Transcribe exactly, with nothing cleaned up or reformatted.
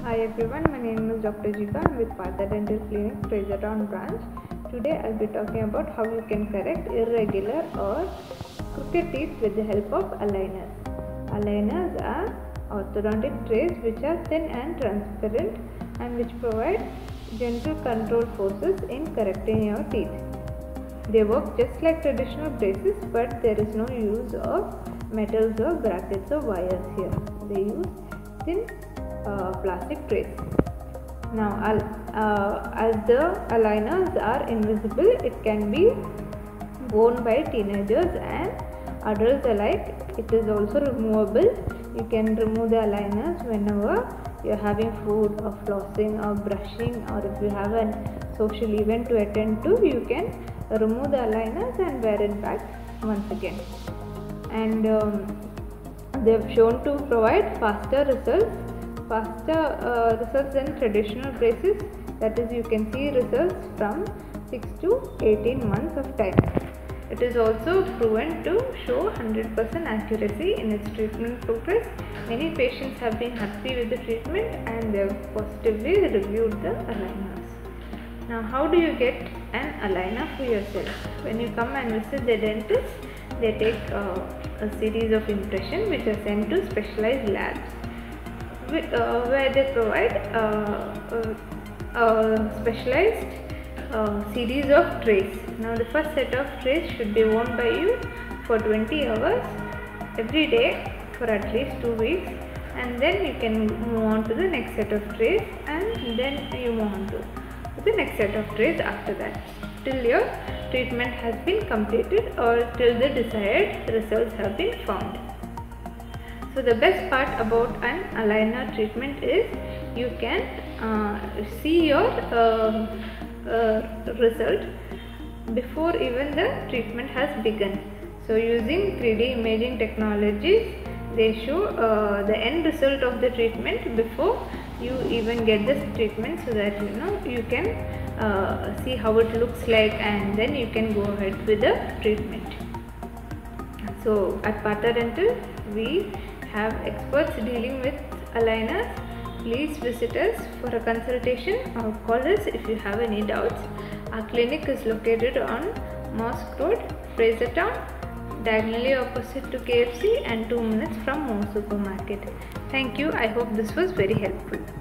Hi everyone, my name is Doctor Jika. I'm with Partha Dental Clinic, Fraser Town branch. Today I'll be talking about how you can correct irregular or crooked teeth with the help of aligners. Aligners are orthodontic trays which are thin and transparent and which provide gentle control forces in correcting your teeth. They work just like traditional braces, but there is no use of metals or brackets or wires here. They use thin uh, plastic trays. Now, uh, as the aligners are invisible, it can be worn by teenagers and adults alike. It is also removable. You can remove the aligners whenever you are having food or flossing or brushing, or if you have a social event to attend to, you can remove the aligners and wear it back once again. And um, they have shown to provide faster results, faster uh, results than traditional braces. That is, you can see results from six to eighteen months of time. It is also proven to show one hundred percent accuracy in its treatment progress. Many patients have been happy with the treatment and they have positively reviewed the aligners. Now, how do you get an aligner for yourself? When you come and visit the dentist, they take uh, a series of impressions which are sent to specialized labs with, uh, where they provide uh, uh, uh, specialized uh, series of trays. Now, the first set of trays should be worn by you for twenty hours every day for at least two weeks, and then you can move on to the next set of trays, and then you move on to the next set of trays after that, till your treatment has been completed or till the desired results have been found. So the best part about an aligner treatment is you can uh, see your uh, uh, result before even the treatment has begun. So using three D imaging technologies, they show uh, the end result of the treatment before you even get this treatment, so that you know you can uh, see how it looks like, and then you can go ahead with the treatment. So at Partha Dental, we have experts dealing with aligners. Please visit us for a consultation or call us if you have any doubts. Our clinic is located on Mosque Road, Fraser Town, diagonally opposite to K F C and two minutes from Mo Supermarket. Thank you. I hope this was very helpful.